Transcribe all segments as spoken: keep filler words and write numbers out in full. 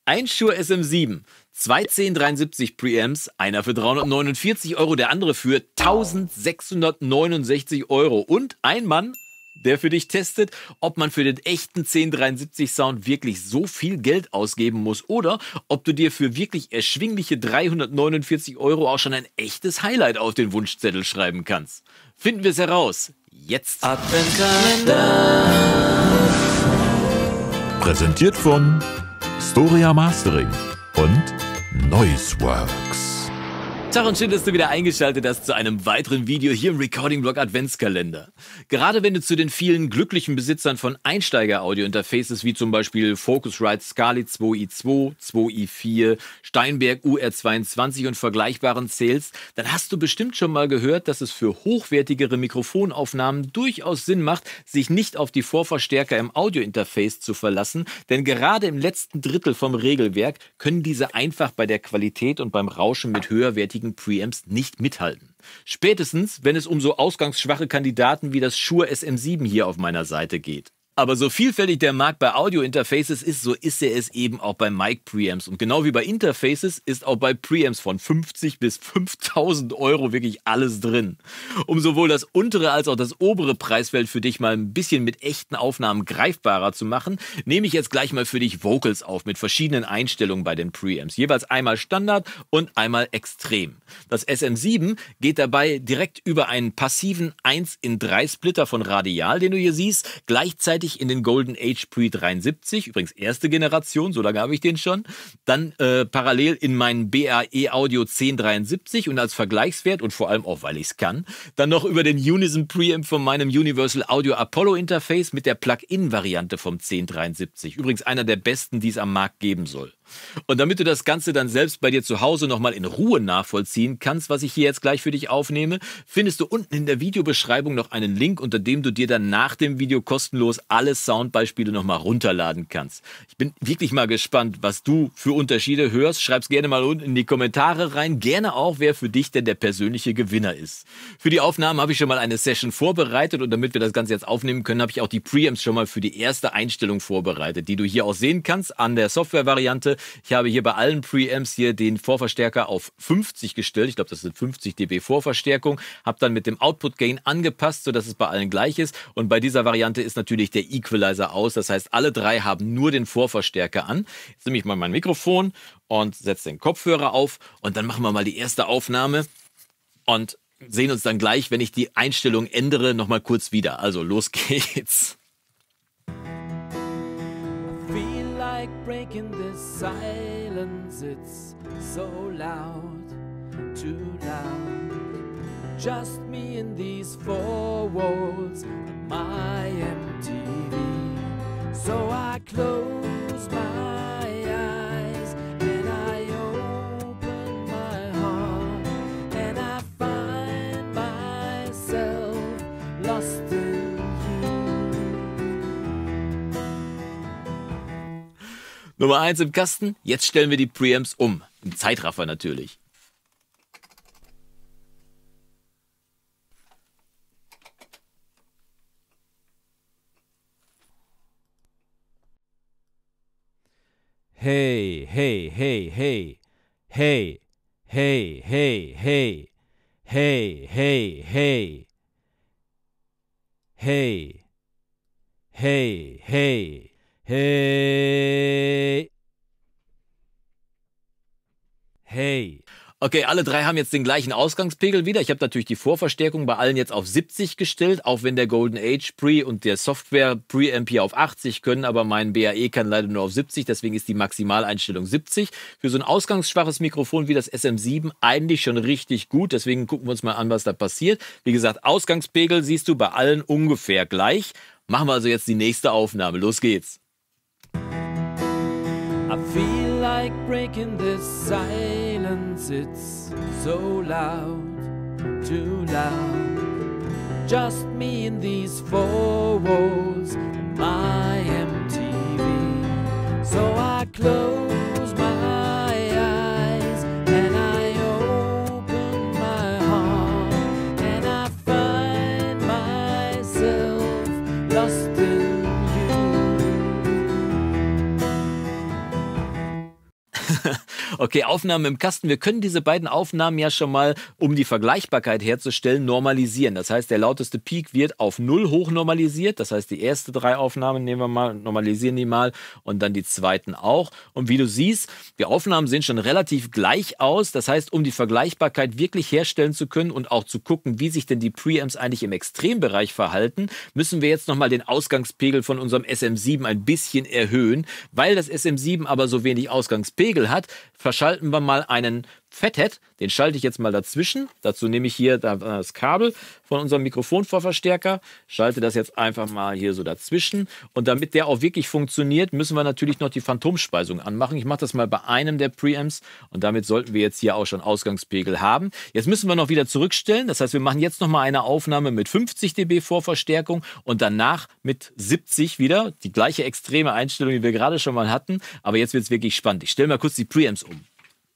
Ein Shure S M sieben, zwei zehn dreiundsiebzig Preamps, einer für dreihundertneunundvierzig Euro, der andere für eintausendsechshundertneunundsechzig Euro. Und ein Mann, der für dich testet, ob man für den echten zehn dreiundsiebzig Sound wirklich so viel Geld ausgeben muss oder ob du dir für wirklich erschwingliche dreihundertneunundvierzig Euro auch schon ein echtes Highlight auf den Wunschzettel schreiben kannst. Finden wir es heraus. Jetzt. Adventkalender. Präsentiert von Storia Mastering und Noiseworks. Tag und schön, dass du wieder eingeschaltet hast zu einem weiteren Video hier im Recording-Blog Adventskalender. Gerade wenn du zu den vielen glücklichen Besitzern von Einsteiger-Audio-Interfaces wie zum Beispiel Focusrite Scarlett zwei i zwei, zwei i vier, Steinberg U R zweiundzwanzig und vergleichbaren zählst, dann hast du bestimmt schon mal gehört, dass es für hochwertigere Mikrofonaufnahmen durchaus Sinn macht, sich nicht auf die Vorverstärker im Audio-Interface zu verlassen, denn gerade im letzten Drittel vom Regelwerk können diese einfach bei der Qualität und beim Rauschen mit höherwertigen Preamps nicht mithalten. Spätestens, wenn es um so ausgangsschwache Kandidaten wie das Shure S M sieben hier auf meiner Seite geht. Aber so vielfältig der Markt bei Audio-Interfaces ist, so ist er es eben auch bei Mic-Preamps. Und genau wie bei Interfaces ist auch bei Preamps von fünfzig bis fünftausend Euro wirklich alles drin. Um sowohl das untere als auch das obere Preisfeld für dich mal ein bisschen mit echten Aufnahmen greifbarer zu machen, nehme ich jetzt gleich mal für dich Vocals auf mit verschiedenen Einstellungen bei den Preamps. Jeweils einmal Standard und einmal Extrem. Das S M sieben geht dabei direkt über einen passiven eins in drei Splitter von Radial, den du hier siehst, gleichzeitig in den Golden Age Pre dreiundsiebzig, übrigens erste Generation, so lange habe ich den schon, dann äh, parallel in meinen B A E Audio zehn dreiundsiebzig und als Vergleichswert und vor allem auch, weil ich es kann, dann noch über den Unison Preamp von meinem Universal Audio Apollo Interface mit der Plug-in-Variante vom zehn dreiundsiebzig. Übrigens einer der besten, die es am Markt geben soll. Und damit du das Ganze dann selbst bei dir zu Hause nochmal in Ruhe nachvollziehen kannst, was ich hier jetzt gleich für dich aufnehme, findest du unten in der Videobeschreibung noch einen Link, unter dem du dir dann nach dem Video kostenlos alle Soundbeispiele nochmal runterladen kannst. Ich bin wirklich mal gespannt, was du für Unterschiede hörst. Schreib's gerne mal unten in die Kommentare rein. Gerne auch, wer für dich denn der persönliche Gewinner ist. Für die Aufnahmen habe ich schon mal eine Session vorbereitet und damit wir das Ganze jetzt aufnehmen können, habe ich auch die Preamps schon mal für die erste Einstellung vorbereitet, die du hier auch sehen kannst an der Software-Variante. Ich habe hier bei allen Preamps hier den Vorverstärker auf fünfzig gestellt. Ich glaube, das sind fünfzig dB Vorverstärkung. Habe dann mit dem Output Gain angepasst, sodass es bei allen gleich ist. Und bei dieser Variante ist natürlich der Equalizer aus. Das heißt, alle drei haben nur den Vorverstärker an. Jetzt nehme ich mal mein Mikrofon und setze den Kopfhörer auf. Und dann machen wir mal die erste Aufnahme und sehen uns dann gleich, wenn ich die Einstellung ändere, nochmal kurz wieder. Also, los geht's. Like breaking this silence, it's so loud, too loud. Just me in these four walls and my M T V. So I close my eyes and I open my heart and I find myself lost in Nummer eins im Kasten, jetzt stellen wir die Preamps um. Im Zeitraffer natürlich. Hey, hey, hey, hey, hey, hey, hey, hey, hey, hey, hey, hey, hey, hey. Hey. Hey. Okay, alle drei haben jetzt den gleichen Ausgangspegel wieder. Ich habe natürlich die Vorverstärkung bei allen jetzt auf siebzig gestellt, auch wenn der Golden Age Pre und der Software Preamp hier auf achtzig können, aber mein B A E kann leider nur auf siebzig, deswegen ist die Maximaleinstellung siebzig. Für so ein ausgangsschwaches Mikrofon wie das S M sieben eigentlich schon richtig gut, deswegen gucken wir uns mal an, was da passiert. Wie gesagt, Ausgangspegel siehst du bei allen ungefähr gleich. Machen wir also jetzt die nächste Aufnahme. Los geht's. I feel like breaking this silence, it's so loud, too loud. Just me in these four walls and my M T V. So I close my eyes and I open my heart and I find myself lost in you. Okay, Aufnahmen im Kasten. Wir können diese beiden Aufnahmen ja schon mal, um die Vergleichbarkeit herzustellen, normalisieren. Das heißt, der lauteste Peak wird auf null hoch normalisiert. Das heißt, die ersten drei Aufnahmen nehmen wir mal, normalisieren die mal und dann die zweiten auch. Und wie du siehst, die Aufnahmen sehen schon relativ gleich aus. Das heißt, um die Vergleichbarkeit wirklich herstellen zu können und auch zu gucken, wie sich denn die Preamps eigentlich im Extrembereich verhalten, müssen wir jetzt nochmal den Ausgangspegel von unserem S M sieben ein bisschen erhöhen. Weil das S M sieben aber so wenig Ausgangspegel hat, verschalten wir mal einen Fathead, den schalte ich jetzt mal dazwischen. Dazu nehme ich hier das Kabel von unserem Mikrofonvorverstärker, schalte das jetzt einfach mal hier so dazwischen. Und damit der auch wirklich funktioniert, müssen wir natürlich noch die Phantomspeisung anmachen. Ich mache das mal bei einem der Preamps und damit sollten wir jetzt hier auch schon Ausgangspegel haben. Jetzt müssen wir noch wieder zurückstellen. Das heißt, wir machen jetzt noch mal eine Aufnahme mit fünfzig Dezibel Vorverstärkung und danach mit siebzig wieder. Die gleiche extreme Einstellung, die wir gerade schon mal hatten. Aber jetzt wird es wirklich spannend. Ich stelle mal kurz die Preamps um.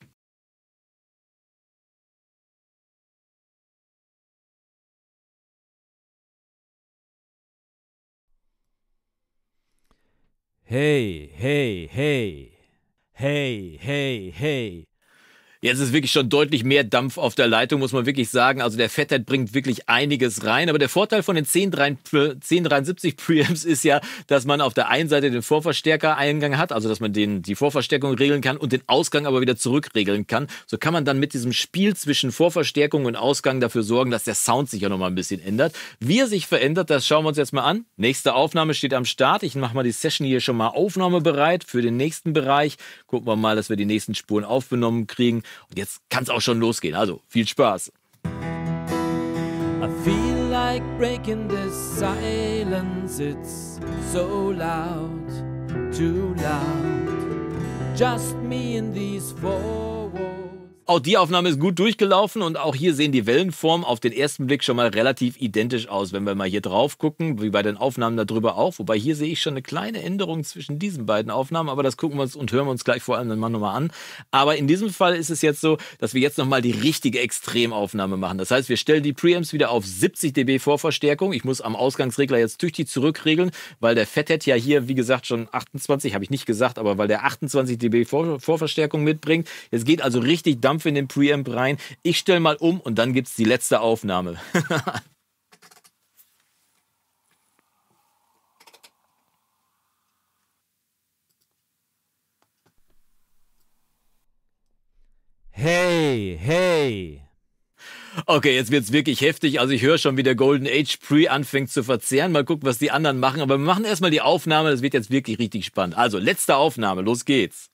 Hey, hey, hey. Hey, hey, hey. Jetzt ist wirklich schon deutlich mehr Dampf auf der Leitung, muss man wirklich sagen. Also der Fathead bringt wirklich einiges rein. Aber der Vorteil von den zehn dreiundsiebzig Preamps ist ja, dass man auf der einen Seite den Vorverstärker-Eingang hat, also dass man den, die Vorverstärkung regeln kann und den Ausgang aber wieder zurückregeln kann. So kann man dann mit diesem Spiel zwischen Vorverstärkung und Ausgang dafür sorgen, dass der Sound sich ja nochmal ein bisschen ändert. Wie er sich verändert, das schauen wir uns jetzt mal an. Nächste Aufnahme steht am Start. Ich mache mal die Session hier schon mal aufnahmebereit für den nächsten Bereich. Gucken wir mal, dass wir die nächsten Spuren aufgenommen kriegen. Und jetzt kann es auch schon losgehen. Also, viel Spaß. I feel like breaking this silence. It's so loud, too loud. Just me in these four walls. Auch die Aufnahme ist gut durchgelaufen und auch hier sehen die Wellenformen auf den ersten Blick schon mal relativ identisch aus. Wenn wir mal hier drauf gucken, wie bei den Aufnahmen darüber auch. Wobei hier sehe ich schon eine kleine Änderung zwischen diesen beiden Aufnahmen, aber das gucken wir uns und hören wir uns gleich vor allem dann mal nochmal an. Aber in diesem Fall ist es jetzt so, dass wir jetzt nochmal die richtige Extremaufnahme machen. Das heißt, wir stellen die Preamps wieder auf siebzig Dezibel Vorverstärkung. Ich muss am Ausgangsregler jetzt tüchtig zurückregeln, weil der Fathead ja hier, wie gesagt, schon achtundzwanzig, habe ich nicht gesagt, aber weil der achtundzwanzig Dezibel Vor Vorverstärkung mitbringt. Es geht also richtig Dampf in den Preamp rein. Ich stelle mal um und dann gibt es die letzte Aufnahme. Hey, hey. Okay, jetzt wird's wirklich heftig. Also ich höre schon, wie der Golden Age Pre anfängt zu verzehren. Mal gucken, was die anderen machen. Aber wir machen erstmal die Aufnahme. Das wird jetzt wirklich richtig spannend. Also, letzte Aufnahme. Los geht's.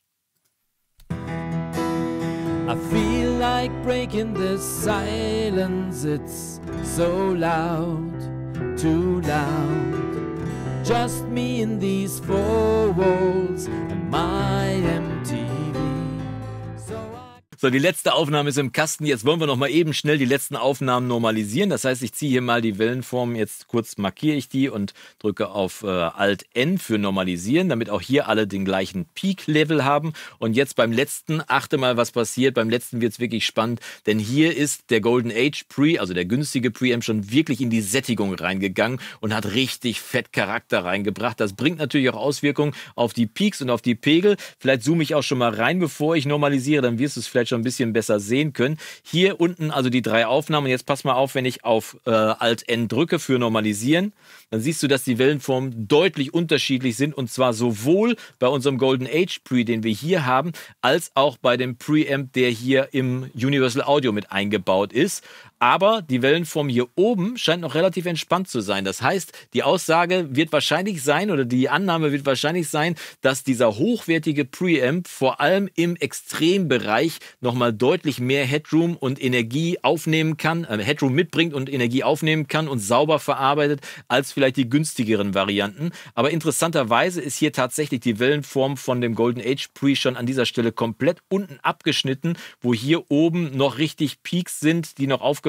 I feel like breaking this silence. It's so loud, too loud. Just me in these four walls and my M T V. So I So, die letzte Aufnahme ist im Kasten. Jetzt wollen wir noch mal eben schnell die letzten Aufnahmen normalisieren. Das heißt, ich ziehe hier mal die Wellenform. Jetzt kurz markiere ich die und drücke auf äh, Alt N für Normalisieren, damit auch hier alle den gleichen Peak-Level haben. Und jetzt beim letzten, achte mal, was passiert. Beim letzten wird es wirklich spannend, denn hier ist der Golden Age Pre, also der günstige Preamp, schon wirklich in die Sättigung reingegangen und hat richtig fett Charakter reingebracht. Das bringt natürlich auch Auswirkungen auf die Peaks und auf die Pegel. Vielleicht zoome ich auch schon mal rein, bevor ich normalisiere. Dann wirst du es vielleicht schon ein bisschen besser sehen können. Hier unten also die drei Aufnahmen. Und jetzt pass mal auf, wenn ich auf äh, Alt N drücke für Normalisieren, dann siehst du, dass die Wellenformen deutlich unterschiedlich sind. Und zwar sowohl bei unserem Golden Age Pre, den wir hier haben, als auch bei dem Preamp, der hier im Universal Audio mit eingebaut ist. Aber die Wellenform hier oben scheint noch relativ entspannt zu sein. Das heißt, die Aussage wird wahrscheinlich sein oder die Annahme wird wahrscheinlich sein, dass dieser hochwertige Preamp vor allem im Extrembereich nochmal deutlich mehr Headroom und Energie aufnehmen kann, äh, Headroom mitbringt und Energie aufnehmen kann und sauber verarbeitet als vielleicht die günstigeren Varianten. Aber interessanterweise ist hier tatsächlich die Wellenform von dem Golden Age Pre schon an dieser Stelle komplett unten abgeschnitten, wo hier oben noch richtig Peaks sind, die noch aufgefallen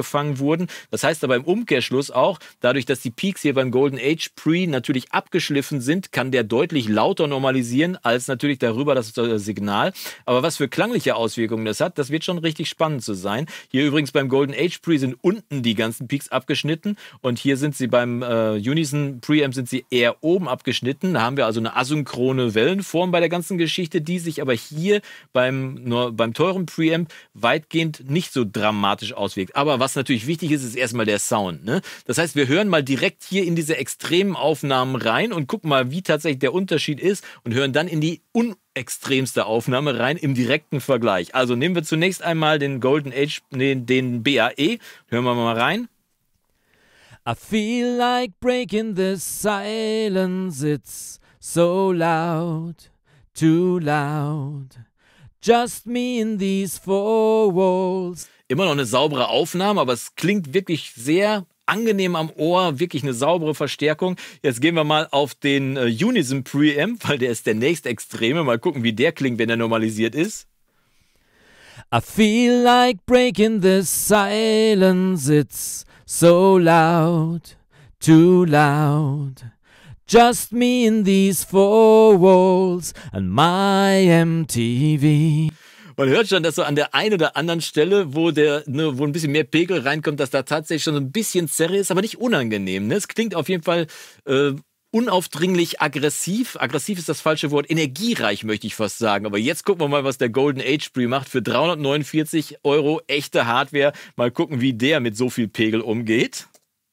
aufgefangen wurden. Das heißt aber im Umkehrschluss auch, dadurch, dass die Peaks hier beim Golden Age Pre natürlich abgeschliffen sind, kann der deutlich lauter normalisieren als natürlich darüber das Signal. Aber was für klangliche Auswirkungen das hat, das wird schon richtig spannend zu sein. Hier übrigens beim Golden Age Pre sind unten die ganzen Peaks abgeschnitten und hier sind sie beim äh, Unison Preamp sind sie eher oben abgeschnitten. Da haben wir also eine asynchrone Wellenform bei der ganzen Geschichte, die sich aber hier beim, nur beim teuren Preamp weitgehend nicht so dramatisch auswirkt. Aber was natürlich wichtig ist, ist erstmal der Sound. Ne? Das heißt, wir hören mal direkt hier in diese extremen Aufnahmen rein und gucken mal, wie tatsächlich der Unterschied ist und hören dann in die unextremste Aufnahme rein im direkten Vergleich. Also nehmen wir zunächst einmal den Golden Age, nee, den B A E. Hören wir mal rein. I feel like breaking the silence, it's so loud, too loud. Just me in these four walls. Immer noch eine saubere Aufnahme, aber es klingt wirklich sehr angenehm am Ohr, wirklich eine saubere Verstärkung. Jetzt gehen wir mal auf den äh, Unison Preamp, weil der ist der nächste Extreme. Mal gucken, wie der klingt, wenn er normalisiert ist. I feel like breaking the silence, it's so loud, too loud. Just me in these four walls and my M T V. Man hört schon, dass so an der einen oder anderen Stelle, wo, der, ne, wo ein bisschen mehr Pegel reinkommt, dass da tatsächlich schon ein bisschen Zerre ist, aber nicht unangenehm. Ne? Es klingt auf jeden Fall äh, unaufdringlich aggressiv. Aggressiv ist das falsche Wort. Energiereich möchte ich fast sagen. Aber jetzt gucken wir mal, was der Golden Age Pre macht für dreihundertneunundvierzig Euro echte Hardware. Mal gucken, wie der mit so viel Pegel umgeht.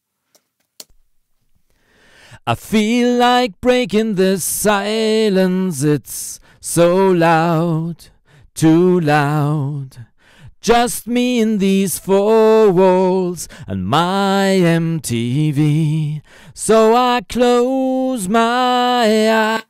I feel like breaking the silence, it's so loud, too loud. Just me in these four walls and my M T V. So I close my eyes.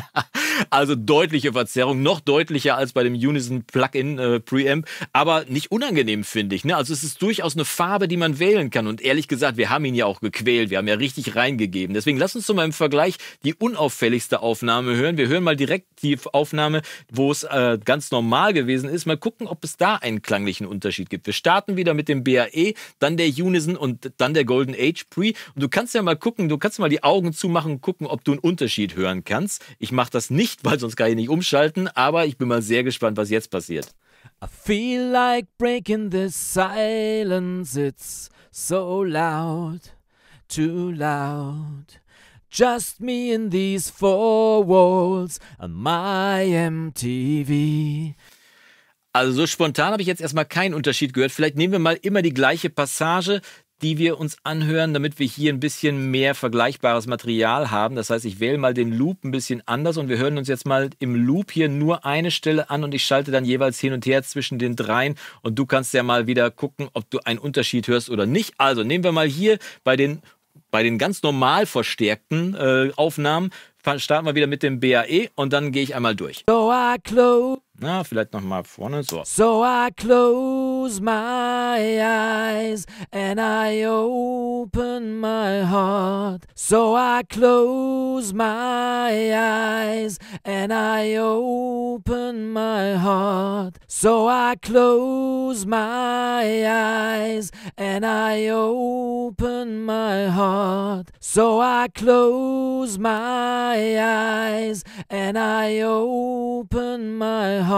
Also deutliche Verzerrung, noch deutlicher als bei dem Unison Plug-in äh, Preamp, aber nicht unangenehm, finde ich. Ne? Also es ist durchaus eine Farbe, die man wählen kann und ehrlich gesagt, wir haben ihn ja auch gequält, wir haben ja richtig reingegeben. Deswegen lass uns zu meinem Vergleich die unauffälligste Aufnahme hören. Wir hören mal direkt die Aufnahme, wo es äh, ganz normal gewesen ist. Mal gucken, ob es da einen klanglichen Unterschied gibt. Wir starten wieder mit dem B A E, dann der Unison und dann der Golden Age Pre. Und du kannst ja mal gucken, du kannst mal die Augen zumachen und gucken, ob du einen Unterschied hören kannst. Ich mache das nicht, weil sonst kann ich nicht umschalten, aber ich bin mal sehr gespannt, was jetzt passiert. I feel like breaking the silence, it's so loud, too loud. Just me in these four walls and my M T V. Also so spontan habe ich jetzt erstmal keinen Unterschied gehört. Vielleicht nehmen wir mal immer die gleiche Passage, die wir uns anhören, damit wir hier ein bisschen mehr vergleichbares Material haben. Das heißt, ich wähle mal den Loop ein bisschen anders und wir hören uns jetzt mal im Loop hier nur eine Stelle an und ich schalte dann jeweils hin und her zwischen den dreien und du kannst ja mal wieder gucken, ob du einen Unterschied hörst oder nicht. Also nehmen wir mal hier bei den, bei den ganz normal verstärkten äh, Aufnahmen, starten wir wieder mit dem B A E und dann gehe ich einmal durch. So I close. Na, vielleicht nochmal vorne, so. So I close my eyes and I open my heart. So I close my eyes and I open my heart. So I close my eyes and I open my heart. So I close my eyes and I open my heart.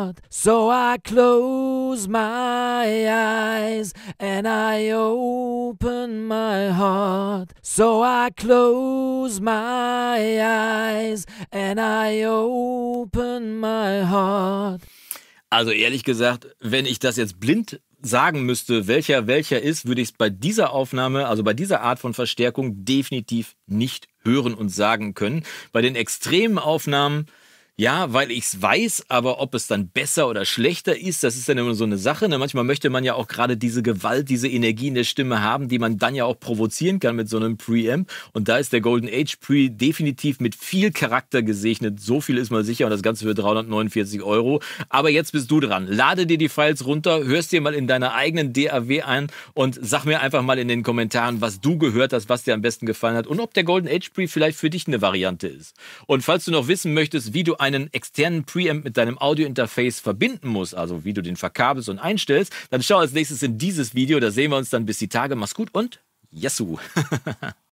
So I close my eyes and I open my heart. So I close my eyes and I open my heart. Also ehrlich gesagt, wenn ich das jetzt blind sagen müsste, welcher welcher ist, würde ich es bei dieser Aufnahme, also bei dieser Art von Verstärkung definitiv nicht hören und sagen können. Bei den extremen Aufnahmen, ja, weil ich es weiß, aber ob es dann besser oder schlechter ist, das ist dann immer so eine Sache. Ne? Manchmal möchte man ja auch gerade diese Gewalt, diese Energie in der Stimme haben, die man dann ja auch provozieren kann mit so einem Preamp. Und da ist der Golden Age Pre definitiv mit viel Charakter gesegnet. So viel ist mal sicher und das Ganze für dreihundertneunundvierzig Euro. Aber jetzt bist du dran. Lade dir die Files runter, hörst dir mal in deiner eigenen D A W ein und sag mir einfach mal in den Kommentaren, was du gehört hast, was dir am besten gefallen hat und ob der Golden Age Pre vielleicht für dich eine Variante ist. Und falls du noch wissen möchtest, wie du ein einen externen Preamp mit deinem Audiointerface verbinden musst, also wie du den verkabelst und einstellst, dann schau als nächstes in dieses Video. Da sehen wir uns dann bis die Tage. Mach's gut und Yassou!